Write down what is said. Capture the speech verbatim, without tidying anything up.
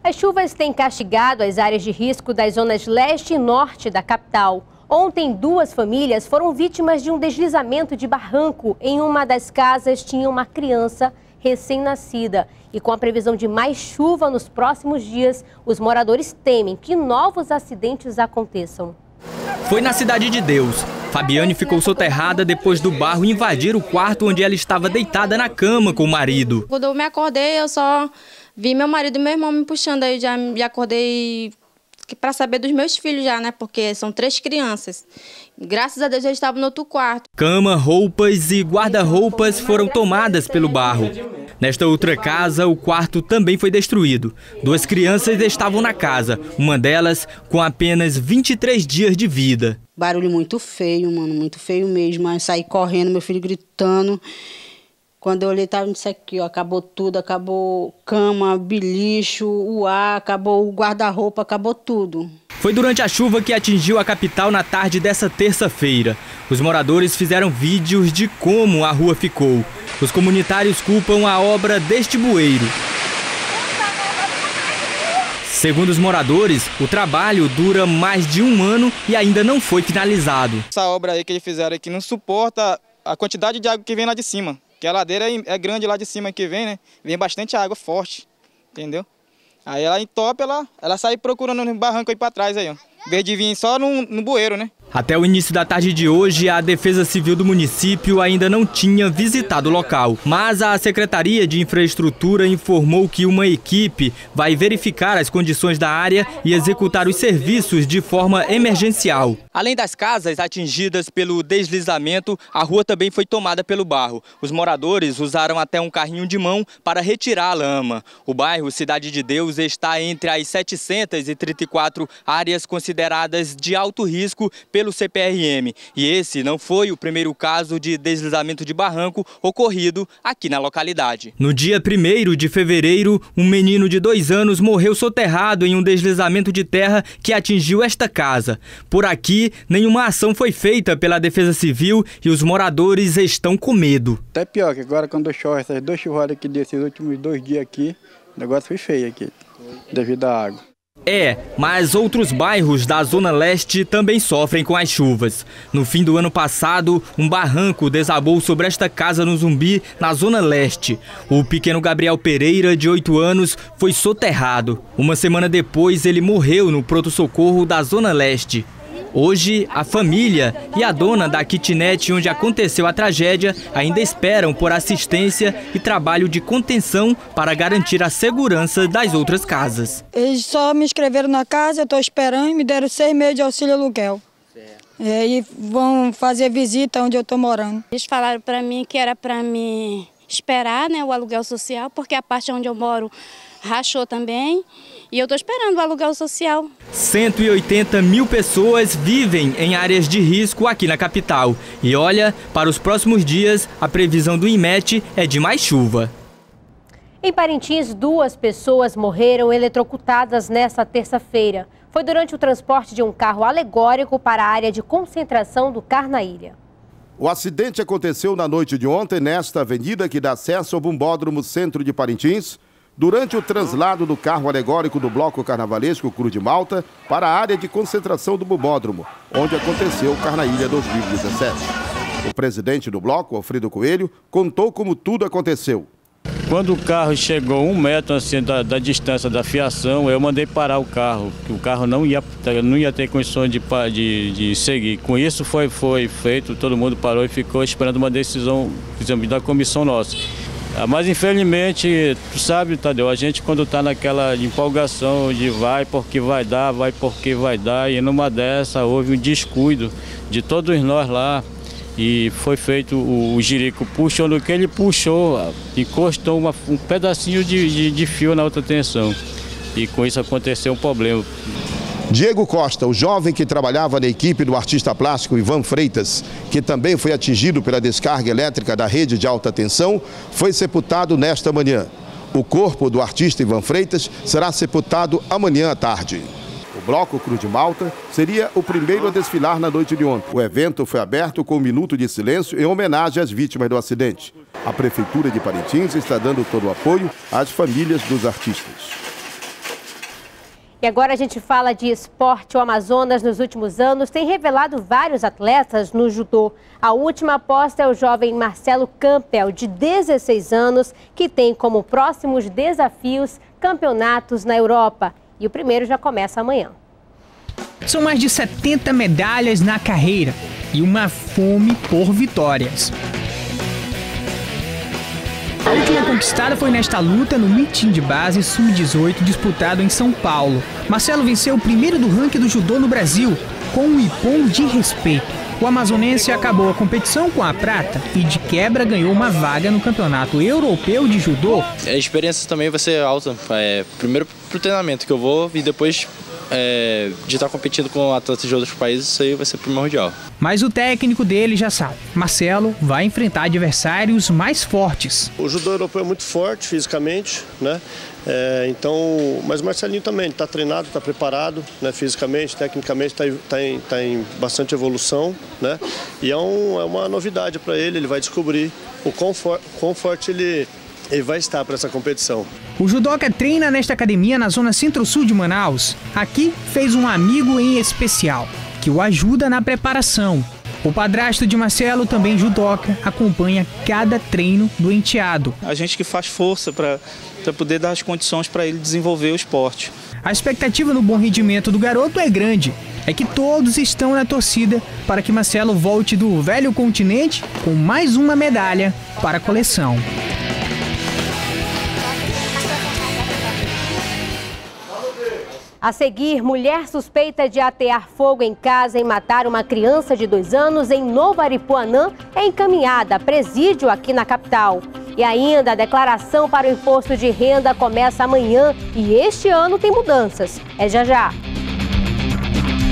As chuvas têm castigado as áreas de risco das zonas leste e norte da capital. Ontem, duas famílias foram vítimas de um deslizamento de barranco. Em uma das casas tinha uma criança recém-nascida. E com a previsão de mais chuva nos próximos dias, os moradores temem que novos acidentes aconteçam. Foi na Cidade de Deus. Fabiane ficou soterrada depois do barro invadir o quarto onde ela estava deitada na cama com o marido. Quando eu me acordei, eu só vi meu marido e meu irmão me puxando. Aí já me acordei para saber dos meus filhos já, né? Porque são três crianças. Graças a Deus eles estavam no outro quarto. Cama, roupas e guarda-roupas foram tomadas pelo barro. Nesta outra casa, o quarto também foi destruído. Duas crianças estavam na casa, uma delas com apenas vinte e três dias de vida. Barulho muito feio, mano, muito feio mesmo. Aí saí correndo, meu filho gritando. Quando eu olhei, tava isso aqui, ó, acabou tudo, acabou cama, beliche, o ar, acabou o guarda-roupa, acabou tudo. Foi durante a chuva que atingiu a capital na tarde dessa terça-feira. Os moradores fizeram vídeos de como a rua ficou. Os comunitários culpam a obra deste bueiro. Segundo os moradores, o trabalho dura mais de um ano e ainda não foi finalizado. Essa obra aí que eles fizeram aqui não suporta a quantidade de água que vem lá de cima. Que a ladeira é grande lá de cima que vem, né? Vem bastante água forte, entendeu? Aí ela entope, ela, ela sai procurando no barranco aí para trás aí, ó. Em vez de vir só no, no bueiro, né? Até o início da tarde de hoje, a Defesa Civil do município ainda não tinha visitado o local. Mas a Secretaria de Infraestrutura informou que uma equipe vai verificar as condições da área e executar os serviços de forma emergencial. Além das casas atingidas pelo deslizamento, a rua também foi tomada pelo barro. Os moradores usaram até um carrinho de mão para retirar a lama. O bairro Cidade de Deus está entre as setecentas e trinta e quatro áreas consideradas de alto risco pelo C P R M. E esse não foi o primeiro caso de deslizamento de barranco ocorrido aqui na localidade. No dia primeiro de fevereiro, um menino de dois anos morreu soterrado em um deslizamento de terra que atingiu esta casa. Por aqui, nenhuma ação foi feita pela Defesa Civil e os moradores estão com medo. Até pior, que agora quando chove essas duas chuvadas aqui desses últimos dois dias aqui, o negócio foi feio aqui, devido à água. É, mas outros bairros da Zona Leste também sofrem com as chuvas. No fim do ano passado, um barranco desabou sobre esta casa no Zumbi, na Zona Leste. O pequeno Gabriel Pereira, de oito anos, foi soterrado. Uma semana depois, ele morreu no pronto-socorro da Zona Leste. Hoje, a família e a dona da kitnet onde aconteceu a tragédia ainda esperam por assistência e trabalho de contenção para garantir a segurança das outras casas. Eles só me inscreveram na casa, eu estou esperando e me deram seis meses de auxílio aluguel. É, e vão fazer visita onde eu estou morando. Eles falaram para mim que era para me esperar, né, o aluguel social, porque a parte onde eu moro rachou também. E eu estou esperando o aluguel social. cento e oitenta mil pessoas vivem em áreas de risco aqui na capital. E olha, para os próximos dias, a previsão do INMET é de mais chuva. Em Parintins, duas pessoas morreram eletrocutadas nesta terça-feira. Foi durante o transporte de um carro alegórico para a área de concentração do Carnaília. O acidente aconteceu na noite de ontem, nesta avenida que dá acesso ao Bombódromo Centro de Parintins, durante o translado do carro alegórico do Bloco Carnavalesco Cruz de Malta para a área de concentração do Bombódromo, onde aconteceu o Carnaília dois mil e dezessete. O presidente do bloco, Alfredo Coelho, contou como tudo aconteceu. Quando o carro chegou um metro assim, da, da distância da fiação, eu mandei parar o carro, que o carro não ia, não ia ter condições de, de, de seguir. Com isso foi, foi feito, todo mundo parou e ficou esperando uma decisão da comissão nossa. Mas infelizmente, tu sabe, Tadeu, a gente quando está naquela empolgação de vai porque vai dar, vai porque vai dar, e numa dessa houve um descuido de todos nós lá e foi feito, o, o Jerico puxou, no que ele puxou, encostou uma, um pedacinho de, de, de fio na alta tensão e com isso aconteceu um problema. Diego Costa, o jovem que trabalhava na equipe do artista plástico Ivan Freitas, que também foi atingido pela descarga elétrica da rede de alta tensão, foi sepultado nesta manhã. O corpo do artista Ivan Freitas será sepultado amanhã à tarde. O Bloco Cruz de Malta seria o primeiro a desfilar na noite de ontem. O evento foi aberto com um minuto de silêncio em homenagem às vítimas do acidente. A Prefeitura de Parintins está dando todo o apoio às famílias dos artistas. E agora a gente fala de esporte. O Amazonas, nos últimos anos, tem revelado vários atletas no judô. A última aposta é o jovem Marcelo Campbell, de dezesseis anos, que tem como próximos desafios campeonatos na Europa. E o primeiro já começa amanhã. São mais de setenta medalhas na carreira e uma fome por vitórias. A última conquistada foi nesta luta no Meeting de Base sub dezoito disputado em São Paulo. Marcelo venceu o primeiro do ranking do judô no Brasil, com um ippon de respeito. O amazonense acabou a competição com a prata e de quebra ganhou uma vaga no Campeonato Europeu de Judô. A experiência também vai ser alta, é, primeiro pro treinamento que eu vou e depois é, de estar competindo com atletas de outros países, isso aí vai ser primordial. Mas o técnico dele já sabe, Marcelo vai enfrentar adversários mais fortes. O judô europeu é muito forte fisicamente, né? É, então, mas o Marcelinho também está treinado, está preparado, né, fisicamente, tecnicamente está tá em, tá em bastante evolução, né? E é, um, é uma novidade para ele, ele vai descobrir o quão, for, quão forte ele, ele vai estar para essa competição. O judoca treina nesta academia na zona centro-sul de Manaus. Aqui fez um amigo em especial, que o ajuda na preparação. O padrasto de Marcelo, também judoca, acompanha cada treino do enteado. A gente que faz força para poder dar as condições para ele desenvolver o esporte. A expectativa no bom rendimento do garoto é grande. É que todos estão na torcida para que Marcelo volte do velho continente com mais uma medalha para a coleção. A seguir, mulher suspeita de atear fogo em casa e matar uma criança de dois anos em Novo Aripuanã é encaminhada a presídio aqui na capital. E ainda a declaração para o imposto de renda começa amanhã e este ano tem mudanças. É já já.